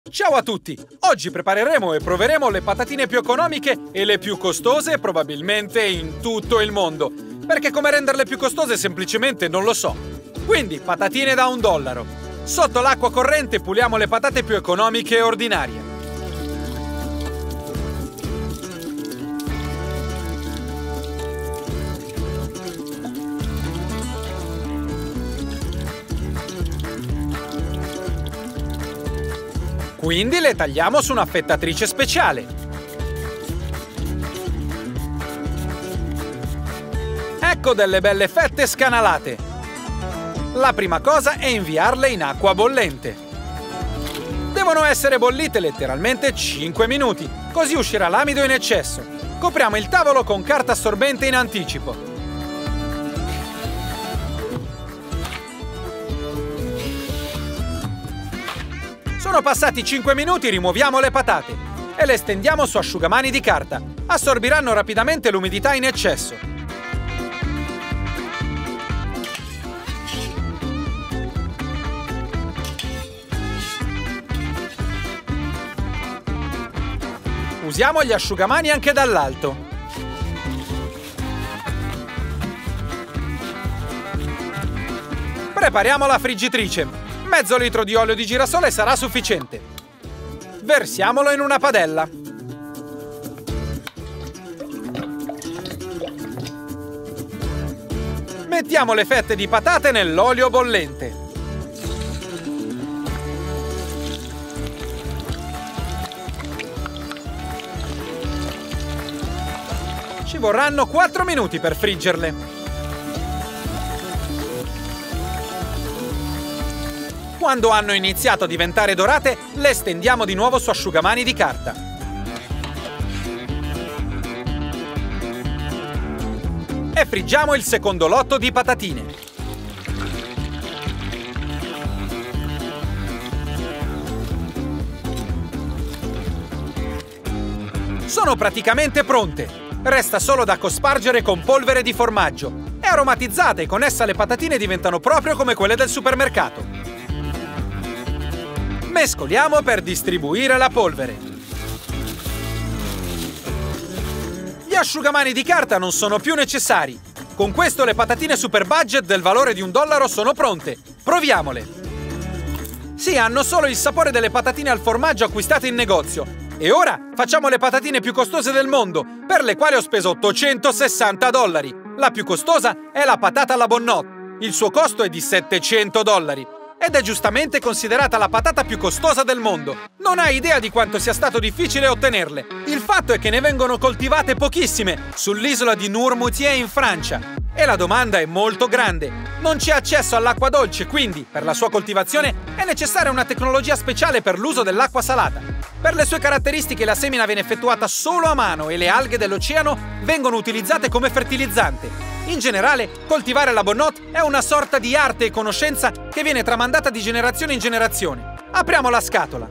Ciao a tutti! Oggi prepareremo e proveremo le patatine più economiche e le più costose probabilmente in tutto il mondo. Perché come renderle più costose semplicemente non lo so. Quindi patatine da $1. Sotto l'acqua corrente puliamo le patate più economiche e ordinarie. Quindi le tagliamo su un'affettatrice speciale. Ecco delle belle fette scanalate. La prima cosa è inviarle in acqua bollente. Devono essere bollite letteralmente 5 minuti, così uscirà l'amido in eccesso. Copriamo il tavolo con carta assorbente in anticipo. Sono passati 5 minuti, rimuoviamo le patate e le stendiamo su asciugamani di carta. Assorbiranno rapidamente l'umidità in eccesso. Usiamo gli asciugamani anche dall'alto. Prepariamo la friggitrice. Mezzo litro di olio di girasole sarà sufficiente. Versiamolo in una padella. Mettiamo le fette di patate nell'olio bollente. Ci vorranno 4 minuti per friggerle. Quando hanno iniziato a diventare dorate, le stendiamo di nuovo su asciugamani di carta. E friggiamo il secondo lotto di patatine. Sono praticamente pronte. Resta solo da cospargere con polvere di formaggio. È aromatizzata e con essa le patatine diventano proprio come quelle del supermercato. Mescoliamo per distribuire la polvere. Gli asciugamani di carta non sono più necessari. Con questo le patatine super budget del valore di $1 sono pronte. Proviamole! Sì, hanno solo il sapore delle patatine al formaggio acquistate in negozio. E ora facciamo le patatine più costose del mondo, per le quali ho speso $860. La più costosa è la patata alla Bonnot. Il suo costo è di $700. Ed è giustamente considerata la patata più costosa del mondo. Non hai idea di quanto sia stato difficile ottenerle. Il fatto è che ne vengono coltivate pochissime sull'isola di Noirmoutier in Francia. E la domanda è molto grande. Non c'è accesso all'acqua dolce, quindi per la sua coltivazione è necessaria una tecnologia speciale per l'uso dell'acqua salata. Per le sue caratteristiche la semina viene effettuata solo a mano e le alghe dell'oceano vengono utilizzate come fertilizzante. In generale, coltivare la Bonnot è una sorta di arte e conoscenza che viene tramandata di generazione in generazione. Apriamo la scatola.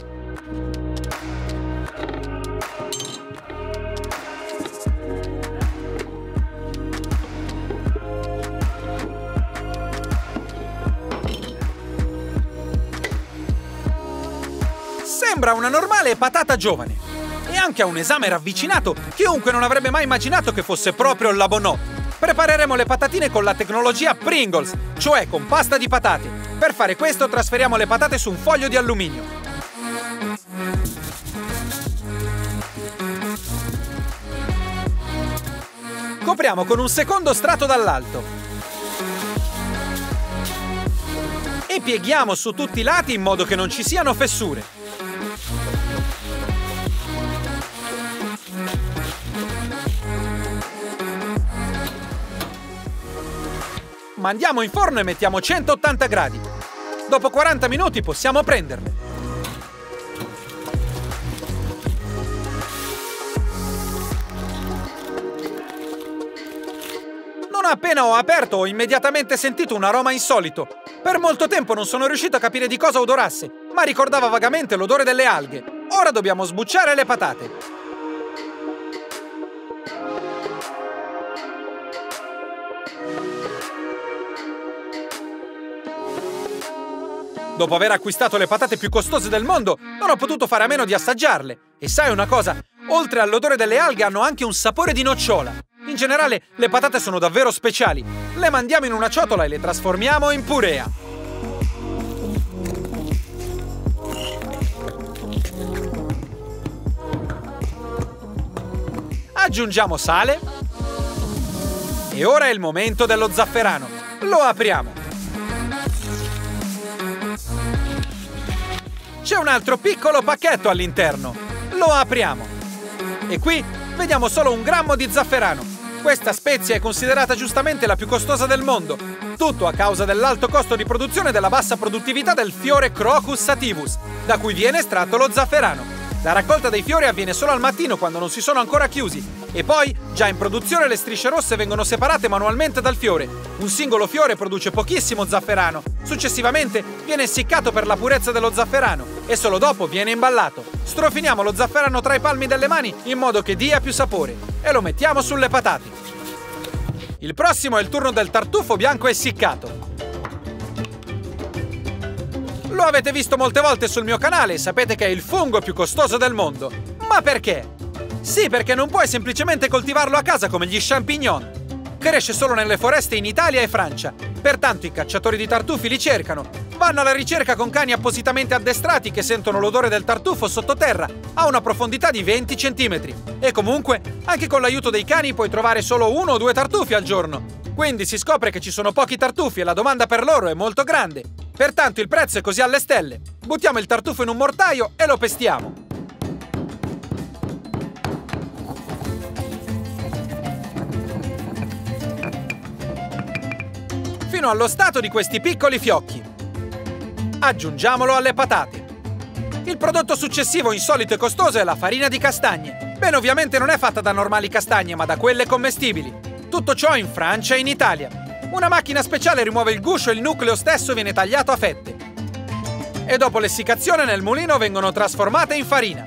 Sembra una normale patata giovane. E anche a un esame ravvicinato, chiunque non avrebbe mai immaginato che fosse proprio la Bonnot. Prepareremo le patatine con la tecnologia Pringles, cioè con pasta di patate. Per fare questo trasferiamo le patate su un foglio di alluminio. Copriamo con un secondo strato dall'alto. E pieghiamo su tutti i lati in modo che non ci siano fessure. Mandiamo in forno e mettiamo 180 gradi. Dopo 40 minuti possiamo prenderle. Non appena ho aperto ho immediatamente sentito un aroma insolito. Per molto tempo non sono riuscito a capire di cosa odorasse, ma ricordava vagamente l'odore delle alghe. Ora dobbiamo sbucciare le patate. Dopo aver acquistato le patate più costose del mondo, non ho potuto fare a meno di assaggiarle. E sai una cosa? Oltre all'odore delle alghe hanno anche un sapore di nocciola. In generale, le patate sono davvero speciali. Le mandiamo in una ciotola e le trasformiamo in purea. Aggiungiamo sale. E ora è il momento dello zafferano. Lo apriamo. C'è un altro piccolo pacchetto all'interno. Lo apriamo. E qui vediamo solo 1 grammo di zafferano. Questa spezia è considerata giustamente la più costosa del mondo. Tutto a causa dell'alto costo di produzione e della bassa produttività del fiore Crocus sativus, da cui viene estratto lo zafferano. La raccolta dei fiori avviene solo al mattino, quando non si sono ancora chiusi. E poi, già in produzione, le strisce rosse vengono separate manualmente dal fiore. Un singolo fiore produce pochissimo zafferano. Successivamente viene essiccato per la purezza dello zafferano e solo dopo viene imballato. Strofiniamo lo zafferano tra i palmi delle mani in modo che dia più sapore e lo mettiamo sulle patate. Il prossimo è il turno del tartufo bianco essiccato. Lo avete visto molte volte sul mio canale e sapete che è il fungo più costoso del mondo. Ma perché? Sì, perché non puoi semplicemente coltivarlo a casa come gli champignon. Cresce solo nelle foreste in Italia e Francia. Pertanto i cacciatori di tartufi li cercano. Vanno alla ricerca con cani appositamente addestrati che sentono l'odore del tartufo sottoterra a una profondità di 20 cm. E comunque, anche con l'aiuto dei cani puoi trovare solo 1 o 2 tartufi al giorno. Quindi si scopre che ci sono pochi tartufi e la domanda per loro è molto grande. Pertanto il prezzo è così alle stelle. Buttiamo il tartufo in un mortaio e lo pestiamo. Fino allo stato di questi piccoli fiocchi. Aggiungiamolo alle patate. Il prodotto successivo insolito e costoso è la farina di castagne. Bene, ovviamente non è fatta da normali castagne, ma da quelle commestibili. Tutto ciò in Francia e in Italia. Una macchina speciale rimuove il guscio e il nucleo stesso viene tagliato a fette. E dopo l'essiccazione nel mulino vengono trasformate in farina.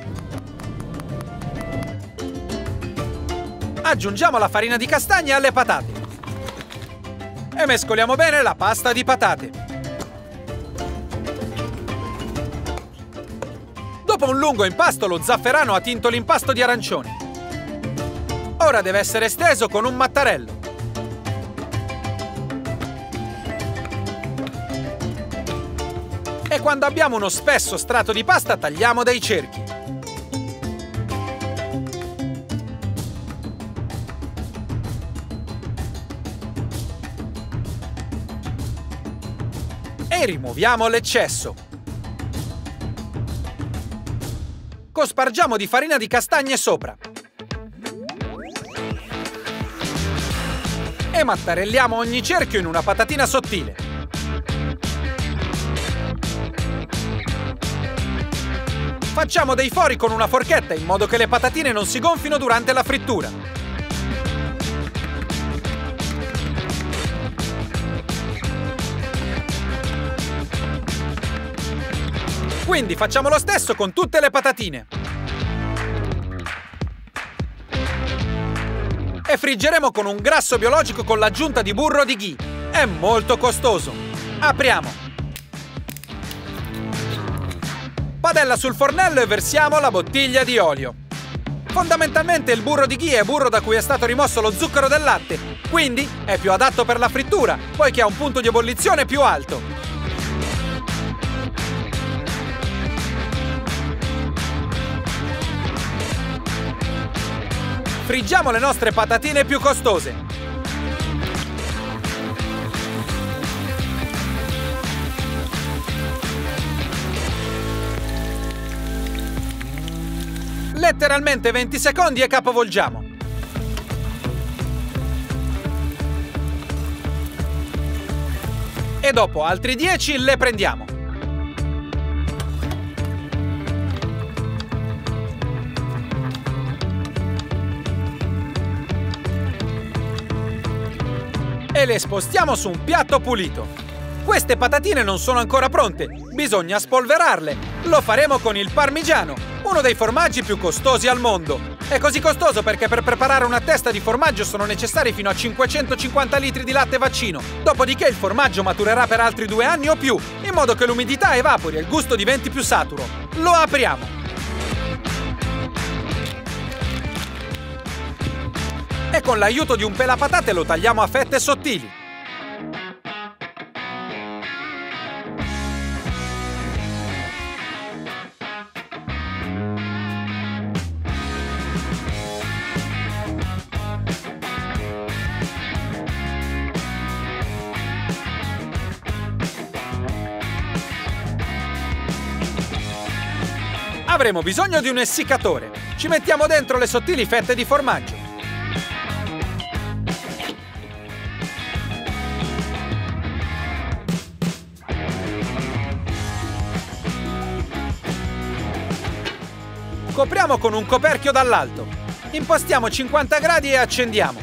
Aggiungiamo la farina di castagne alle patate. E mescoliamo bene la pasta di patate. Dopo un lungo impasto, lo zafferano ha tinto l'impasto di arancione. Ora deve essere steso con un mattarello. E quando abbiamo uno spesso strato di pasta, tagliamo dei cerchi. E rimuoviamo l'eccesso. Cospargiamo di farina di castagne sopra. E mattarelliamo ogni cerchio in una patatina sottile. Facciamo dei fori con una forchetta in modo che le patatine non si gonfino durante la frittura. Quindi facciamo lo stesso con tutte le patatine. E friggeremo con un grasso biologico con l'aggiunta di burro di ghee. È molto costoso. Apriamo. Padella sul fornello e versiamo la bottiglia di olio. Fondamentalmente il burro di ghee è burro da cui è stato rimosso lo zucchero del latte, quindi è più adatto per la frittura, poiché ha un punto di ebollizione più alto. Friggiamo le nostre patatine più costose. Letteralmente 20 secondi e capovolgiamo. E dopo altri 10 le prendiamo. E le spostiamo su un piatto pulito. Queste patatine non sono ancora pronte, bisogna spolverarle. Lo faremo con il parmigiano, uno dei formaggi più costosi al mondo. È così costoso perché per preparare una testa di formaggio sono necessari fino a 550 litri di latte vaccino. Dopodiché il formaggio maturerà per altri 2 anni o più, in modo che l'umidità evapori e il gusto diventi più saturo. Lo apriamo. E con l'aiuto di un pelapatate lo tagliamo a fette sottili. Avremo bisogno di un essiccatore. Ci mettiamo dentro le sottili fette di formaggio. Copriamo con un coperchio dall'alto. Impostiamo 50 gradi e accendiamo.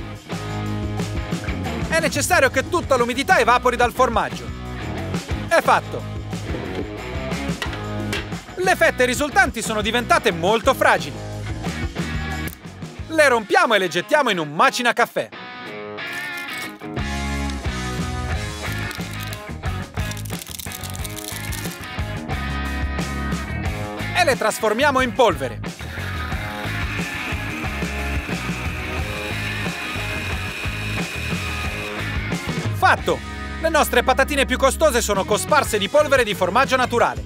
È necessario che tutta l'umidità evapori dal formaggio. È fatto. Le fette risultanti sono diventate molto fragili. Le rompiamo e le gettiamo in un macinacaffè. E le trasformiamo in polvere. Fatto! Le nostre patatine più costose sono cosparse di polvere di formaggio naturale.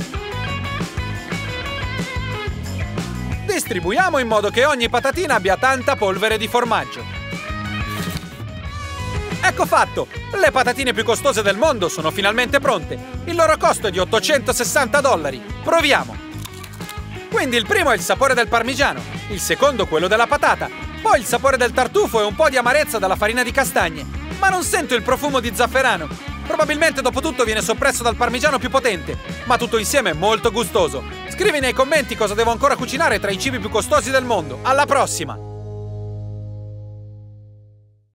Distribuiamo in modo che ogni patatina abbia tanta polvere di formaggio. Ecco fatto! Le patatine più costose del mondo sono finalmente pronte. Il loro costo è di $860. Proviamo! Quindi il primo è il sapore del parmigiano, il secondo quello della patata, poi il sapore del tartufo e un po' di amarezza dalla farina di castagne. Ma non sento il profumo di zafferano. Probabilmente dopo tutto viene soppresso dal parmigiano più potente, ma tutto insieme è molto gustoso. Scrivi nei commenti cosa devo ancora cucinare tra i cibi più costosi del mondo. Alla prossima!